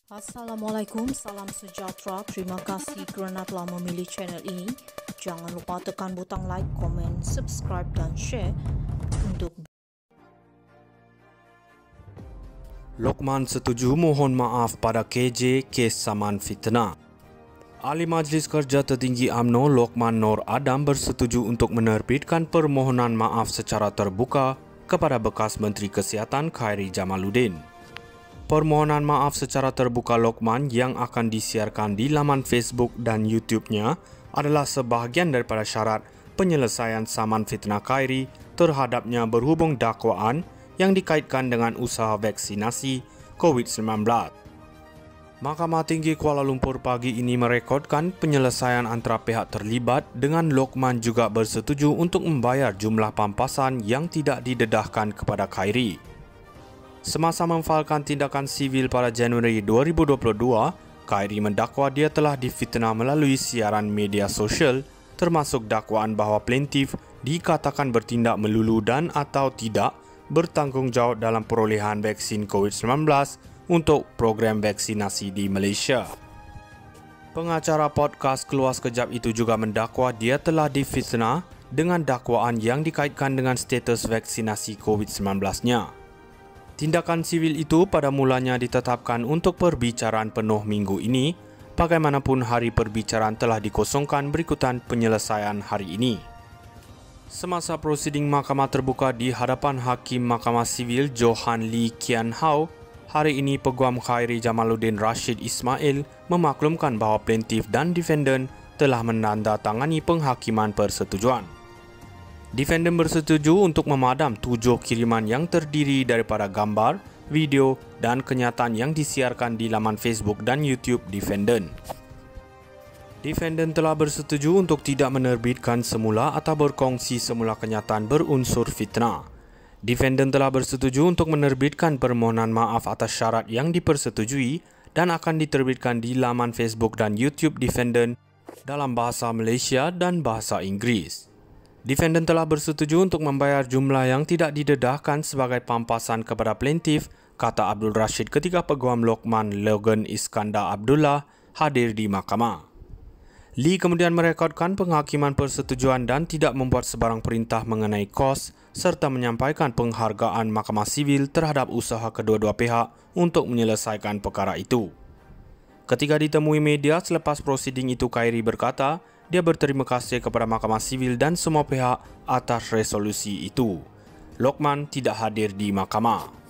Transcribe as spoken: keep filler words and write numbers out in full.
Assalamualaikum, salam sejahtera. Terima kasih kerana telah memilih channel ini. Jangan lupa tekan butang like, komen, subscribe dan share untuk Lokman setuju mohon maaf pada K J kes saman fitnah. Ahli Majlis Kerja Tertinggi U M N O Lokman Nur Adam bersetuju untuk menerbitkan permohonan maaf secara terbuka kepada bekas Menteri Kesihatan Khairy Jamaluddin. Permohonan maaf secara terbuka Lokman yang akan disiarkan di laman Facebook dan YouTube-nya adalah sebahagian daripada syarat penyelesaian saman fitnah Khairy terhadapnya berhubung dakwaan yang dikaitkan dengan usaha vaksinasi COVID sembilan belas. Mahkamah Tinggi Kuala Lumpur pagi ini merekodkan penyelesaian antara pihak terlibat dengan Lokman juga bersetuju untuk membayar jumlah pampasan yang tidak didedahkan kepada Khairy. Semasa memfailkan tindakan sivil pada Januari dua ribu dua puluh dua, Khairy mendakwa dia telah difitnah melalui siaran media sosial, termasuk dakwaan bahawa plaintiff dikatakan bertindak melulu dan atau tidak bertanggungjawab dalam perolehan vaksin COVID sembilan belas untuk program vaksinasi di Malaysia. Pengacara podcast Keluar Sekejap itu juga mendakwa dia telah difitnah dengan dakwaan yang dikaitkan dengan status vaksinasi COVID sembilan belas-nya. Tindakan sivil itu pada mulanya ditetapkan untuk perbicaraan penuh minggu ini, bagaimanapun hari perbicaraan telah dikosongkan berikutan penyelesaian hari ini. Semasa prosiding mahkamah terbuka di hadapan Hakim Mahkamah Sivil Johan Lee Kian Hao, hari ini Peguam Khairy Jamaluddin Rashid Ismail memaklumkan bahawa plaintiff dan defendant telah menandatangani penghakiman persetujuan. Defendant bersetuju untuk memadam tujuh kiriman yang terdiri daripada gambar, video dan kenyataan yang disiarkan di laman Facebook dan YouTube defendant. Defendant telah bersetuju untuk tidak menerbitkan semula atau berkongsi semula kenyataan berunsur fitnah. Defendant telah bersetuju untuk menerbitkan permohonan maaf atas syarat yang dipersetujui dan akan diterbitkan di laman Facebook dan YouTube defendant dalam bahasa Malaysia dan bahasa Inggeris. Defendant telah bersetuju untuk membayar jumlah yang tidak didedahkan sebagai pampasan kepada plaintiff, kata Abdul Rashid ketika Peguam Lokman Logan Iskandar Abdullah hadir di mahkamah. Lee kemudian merekodkan penghakiman persetujuan dan tidak membuat sebarang perintah mengenai kos serta menyampaikan penghargaan Mahkamah Sivil terhadap usaha kedua-dua pihak untuk menyelesaikan perkara itu. Ketika ditemui media selepas prosiding itu, Khairy berkata dia berterima kasih kepada Mahkamah Sivil dan semua pihak atas resolusi itu. Lokman tidak hadir di mahkamah.